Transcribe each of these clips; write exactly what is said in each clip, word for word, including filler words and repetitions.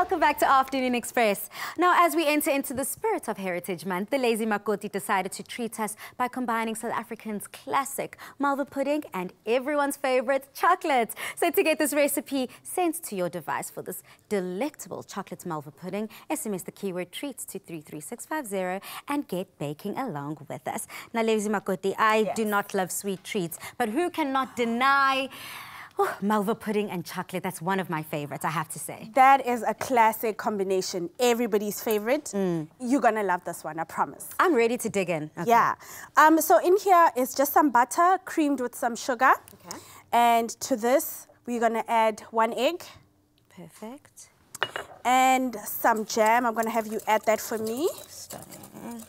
welcome back to Afternoon Express. Now, as we enter into the spirit of Heritage Month, the Lazy Makoti decided to treat us by combining South Africans' classic malva pudding and everyone's favorite chocolate. So to get this recipe sent to your device for this delectable chocolate malva pudding, S M S the keyword treats to three three six five zero and get baking along with us. Now, Lazy Makoti, I yes. do not love sweet treats, but who cannot deny Oh, malva pudding and chocolate? That's one of my favorites, I have to say. That is a classic combination. Everybody's favorite. Mm. You're going to love this one, I promise. I'm ready to dig in. Okay. Yeah. Um, so in here is just some butter creamed with some sugar. Okay. And to this, we're going to add one egg. Perfect. And some jam. I'm going to have you add that for me. Stunning.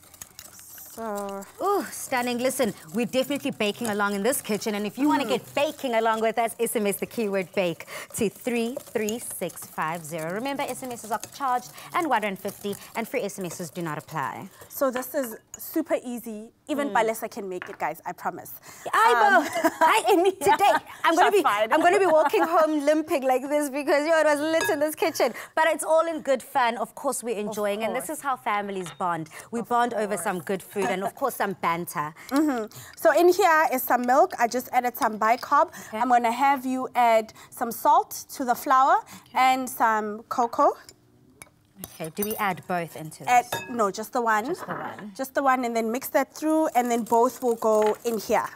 So. Oh, stunning. Listen, we're definitely baking along in this kitchen, and if you mm. want to get baking along with us, S M S the keyword bake to three three six five zero. Remember, S M Ss are charged and one hundred fifty, and free S M Ss do not apply. So this is super easy. Even mm. Balesa can make it, guys, I promise. I um, will. I, today, I'm going to be I'm going to be walking home limping like this because, you know, it was lit in this kitchen. But it's all in good fun. Of course, we're enjoying, and this is how families bond. We of bond course. over some good food and, of course, some banter. Mm-hmm. So in here is some milk. I just added some bicarb. Okay. I'm going to have you add some salt to the flour okay. and some cocoa. Okay, do we add both into this? Add, no, just the one. Just the one. Just the one, and then mix that through, and then both will go in here.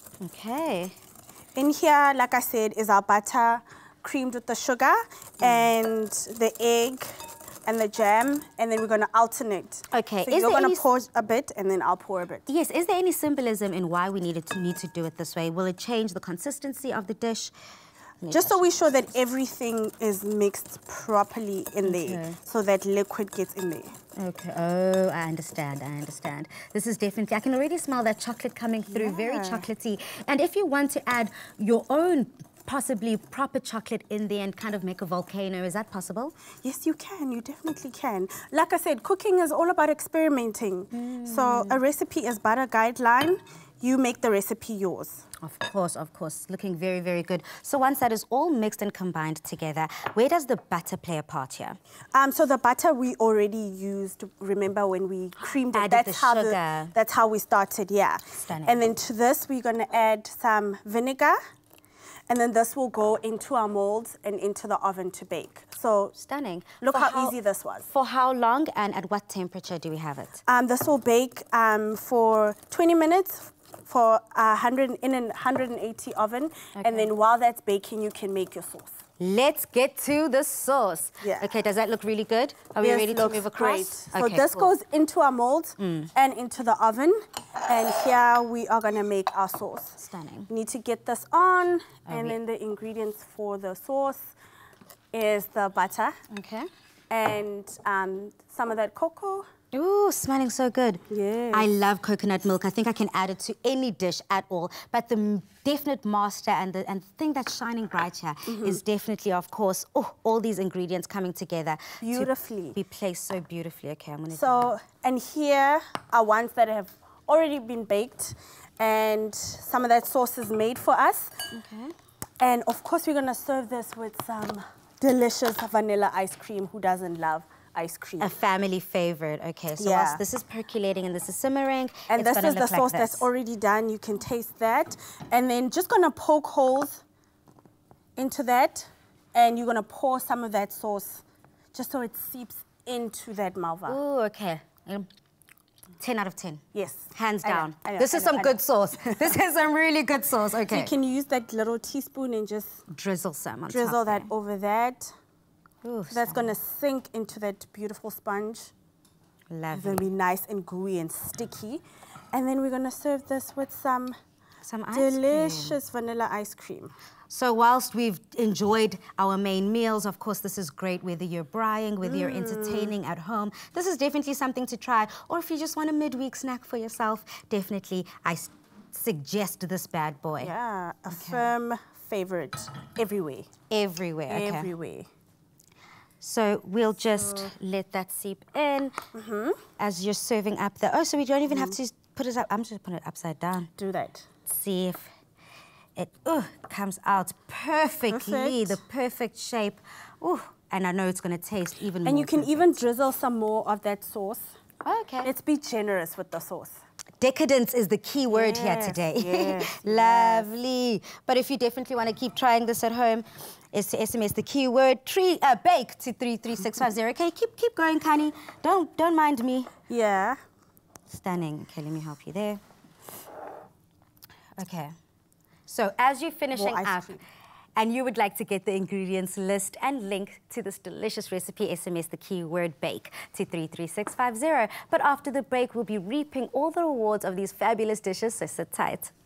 Okay. In here, like I said, is our butter creamed with the sugar mm. and the egg and the jam, and then we're going to alternate. Okay. So is you're going any... to pour a bit, and then I'll pour a bit. Yes. Is there any symbolism in why we needed to need to do it this way? Will it change the consistency of the dish? Just so we're sure that everything is mixed properly in okay. there, so that liquid gets in there. Okay. Oh, I understand. I understand. This is definitely, I can already smell that chocolate coming through, yeah. very chocolatey. And if you want to add your own possibly proper chocolate in there and kind of make a volcano, is that possible? Yes, you can. You definitely can. Like I said, cooking is all about experimenting. Mm. So a recipe is but a guideline. You make the recipe yours. Of course, of course. Looking very, very good. So once that is all mixed and combined together, where does the butter play a part here? Um, so the butter we already used, remember when we creamed it? That's the how sugar. The, that's how we started, yeah. Stunning. And then to this, we're going to add some vinegar. And then this will go into our molds and into the oven to bake. So stunning. Look how, how easy this was. For how long and at what temperature do we have it? Um, this will bake um, for twenty minutes. For a hundred in a one hundred eighty oven, okay. and then while that's baking, you can make your sauce. Let's get to the sauce. Yeah. Okay, does that look really good? Are we yes, ready to move across? Great. So okay, this cool. goes into our mold mm. and into the oven, and here we are gonna make our sauce. Stunning. You need to get this on, oh, and we... then the ingredients for the sauce is the butter. Okay. And um, some of that cocoa. Ooh, smelling so good. Yes. I love coconut milk. I think I can add it to any dish at all. But the definite master and the and thing that's shining bright here mm-hmm. is definitely, of course, oh, all these ingredients coming together. Beautifully. To be placed so beautifully. Okay, I'm going to So, and here are ones that have already been baked. And some of that sauce is made for us. Okay. And, of course, we're going to serve this with some delicious vanilla ice cream. Who doesn't love ice cream? A family favorite. Okay, so yeah. whilst this is percolating and this is simmering, and it's this is the sauce like that's already done. You can taste that. And then just gonna poke holes into that, and you're gonna pour some of that sauce just so it seeps into that malva. Ooh, okay. Um, ten out of ten. Yes. Hands down. I know, I know, this I is know, some good sauce. This is some really good sauce. Okay. So you can use that little teaspoon and just drizzle some on drizzle top that there. over that. Ooh, so that's going to sink into that beautiful sponge. Lovely. It's going to be nice and gooey and sticky. And then we're going to serve this with some, some ice delicious cream. vanilla ice cream. So whilst we've enjoyed our main meals, of course, this is great whether you're braaiing, whether mm. you're entertaining at home. This is definitely something to try. Or if you just want a midweek snack for yourself, definitely I suggest this bad boy. Yeah, a okay. firm favorite everywhere. Everywhere, okay. Everywhere. So we'll just so. let that seep in mm-hmm. as you're serving up the... Oh, so we don't even mm-hmm. have to put it up. I'm just putting it upside down. Do that. See if it uh, comes out perfectly, Perfect. the perfect shape. Ooh, and I know it's going to taste even more. And you can perfect. even drizzle some more of that sauce. Okay. Let's be generous with the sauce. Decadence is the key word Yes, here today. yes, Lovely. But if you definitely want to keep trying this at home, is to S M S the keyword tree uh, bake to three three six five zero. Okay, keep keep going, Kani. Don't don't mind me. Yeah. Stunning. Okay, let me help you there. Okay. So as you're finishing More ice up, cream. and you would like to get the ingredients list and link to this delicious recipe, S M S the keyword bake to three three six five zero. But after the break, we'll be reaping all the rewards of these fabulous dishes, so sit tight.